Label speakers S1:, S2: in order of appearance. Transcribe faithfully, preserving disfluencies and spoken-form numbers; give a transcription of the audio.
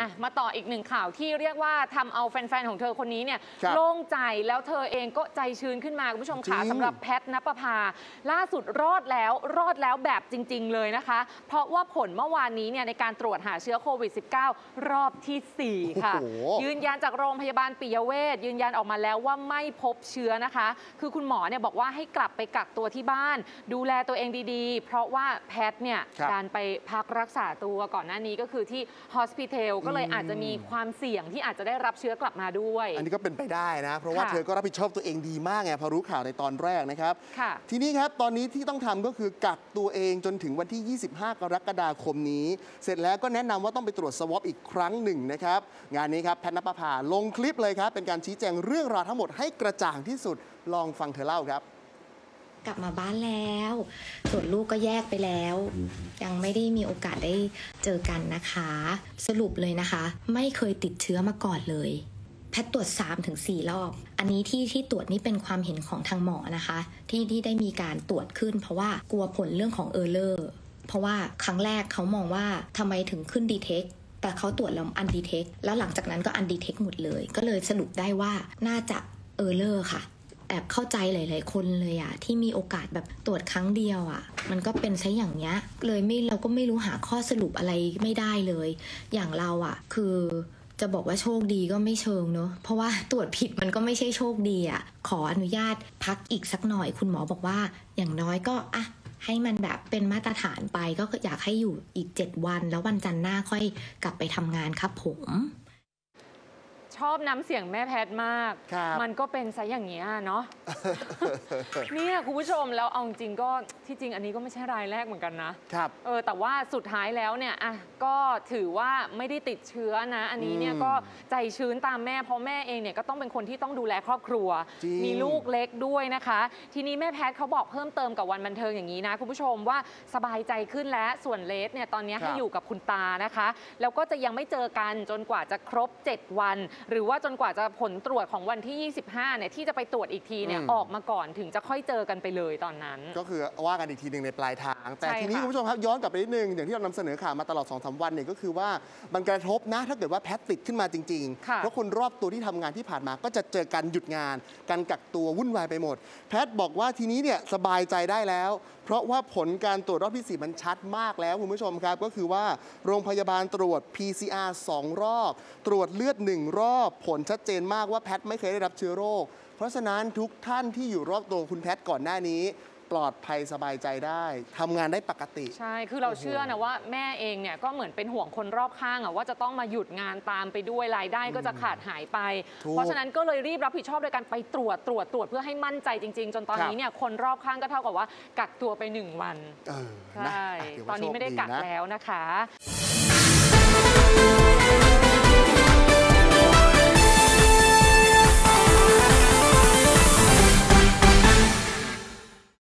S1: อ่ะมาต่ออีกหนึ่งข่าวที่เรียกว่าทำเอาแฟนๆของเธอคนนี้เนี่ยโล่งใจแล้วเธอเองก็ใจชื้นขึ้นมาคุณผู้ชมค่ะสำหรับแพทณปภาล่าสุดรอดแล้วรอดแล้วแบบจริงๆเลยนะคะเพราะว่าผลเมื่อวานนี้เนี่ยในการตรวจหาเชื้อโควิด สิบเก้า รอบที่สี่ค่ะยืนยันจากโรงพยาบาลปิยเวชยืนยันออกมาแล้วว่าไม่พบเชื้อนะคะคือคุณหมอเนี่ยบอกว่าให้กลับไปกักตัวที่บ้านดูแลตัวเองดีๆเพราะว่าแพทเนี่ยการไปพักรักษาตัวก่อนหน้านี้ก็คือที่ฮอสพิทอลก็เลยอาจจะมีความเสี่ยงที่อาจจะได้รับเชื้อกลับมาด้วย
S2: อันนี้ก็เป็นไปได้นะเพราะว่าเธอก็รับผิดชอบตัวเองดีมากไงพอรู้ข่าวในตอนแรกนะครับทีนี้ครับตอนนี้ที่ต้องทำก็คือกักตัวเองจนถึงวันที่ยี่สิบห้ากรกฎาคมนี้เสร็จแล้วก็แนะนำว่าต้องไปตรวจสวอปอีกครั้งหนึ่งนะครับงานนี้ครับแพทณปภาลงคลิปเลยครับเป็นการชี้แจงเรื่องราวทั้งหมดให้กระจ่างที่สุดลองฟังเธอเล่าครับ
S3: กลับมาบ้านแล้วส่วนลูกก็แยกไปแล้วยังไม่ได้มีโอกาสได้เจอกันนะคะสรุปเลยนะคะไม่เคยติดเชื้อมาก่อนเลยแพทตรวจ สามถึงสี่ รอบอันนี้ที่ที่ตรวจนี่เป็นความเห็นของทางหมอนะคะที่ที่ได้มีการตรวจขึ้นเพราะว่ากลัวผลเรื่องของเออร์เลอร์เพราะว่าครั้งแรกเขามองว่าทำไมถึงขึ้นดีเทคแต่เขาตรวจแล้วอันดีเทคแล้วหลังจากนั้นก็อันดีเทคหมดเลยก็เลยสรุปได้ว่าน่าจะเออร์เลอร์ค่ะแอบเข้าใจหลายๆคนเลยอะที่มีโอกาสแบบตรวจครั้งเดียวอะมันก็เป็นซะอย่างเงี้ยเลยไม่เราก็ไม่รู้หาข้อสรุปอะไรไม่ได้เลยอย่างเราอะคือจะบอกว่าโชคดีก็ไม่เชิงเนอะเพราะว่าตรวจผิดมันก็ไม่ใช่โชคดีอะขออนุญาตพักอีกสักหน่อยคุณหมอบอกว่าอย่างน้อยก็อะให้มันแบบเป็นมาตรฐานไปก็อยากให้อยู่อีกเจ็ดวันแล้ววันจันทร์หน้าค่อยกลับไปทำงานครับผม
S1: ชอบน้ำเสียงแม่แพทย์มากมันก็เป็นซะอย่างนี้เนาะ เนี่ยคุณผู้ชมแล้วเอาจริงก็ที่จริงอันนี้ก็ไม่ใช่รายแรกเหมือนกันนะครับเออแต่ว่าสุดท้ายแล้วเนี่ยอ่ะก็ถือว่าไม่ได้ติดเชื้อนะอันนี้เนี่ยก็ใจชื้นตามแม่เพราะแม่เองเนี่ยก็ต้องเป็นคนที่ต้องดูแลครอบครัวมีลูกเล็กด้วยนะคะทีนี้แม่แพทย์เขาบอกเพิ่มเติมกับวันบันเทิงอย่างนี้นะคุณผู้ชมว่าสบายใจขึ้นแล้วส่วนเลสเนี่ยตอนนี้ให้อยู่กับคุณตานะคะแล้วก็จะยังไม่เจอกันจนกว่าจะครบเจ็ดวันหรือว่าจนกว่าจะผลตรวจของวันที่ยี่สิบห้าเนี่ยที่จะไปตรวจอีกทีเนี่ยออกมาก่อนถึงจะค่อยเจอกันไปเลยตอนนั้น
S2: ก็คือว่ากันอีกทีหนึ่งในปลายทางแต่ทีนี้คุณผู้ชมครับย้อนกลับไปนิดนึงอย่างที่เรานำเสนอข่าวมาตลอด สองสาม วันเนี่ยก็คือว่ามันกระทบนะถ้าเกิดว่าแพทติดขึ้นมาจริงๆเพราะคนรอบตัวที่ทำงานที่ผ่านมาก็จะเจอกันหยุดงานการกักตัววุ่นวายไปหมดแพทบอกว่าทีนี้เนี่ยสบายใจได้แล้วเพราะว่าผลการตรวจรอบที่สี่มันชัดมากแล้วคุณผู้ชมครับก็คือว่าโรงพยาบาลตรวจ พี ซี อาร์ สอง รอบตรวจเลือดหนึ่งรอบผลชัดเจนมากว่าแพทไม่เคยได้รับเชื้อโรคเพราะฉะนั้นทุกท่านที่อยู่รอบตัวคุณแพทก่อนหน้านี้ปลอดภัยสบายใจได้ทำงานได้ปกติ
S1: ใช่คือเราเชื่อนะว่าแม่เองเนี่ยก็เหมือนเป็นห่วงคนรอบข้างอะว่าจะต้องมาหยุดงานตามไปด้วยรายได้ก็จะขาดหายไปเพราะฉะนั้นก็เลยรีบรับผิดชอบโดยการไปตรวจตรวจตรวจเพื่อให้มั่นใจจริงๆจนตอนนี้เนี่ยคนรอบข้างก็เท่ากับว่ากักตัวไปหนึ่งวันใช่ตอนนี้ไม่ได้กักแล้วนะคะ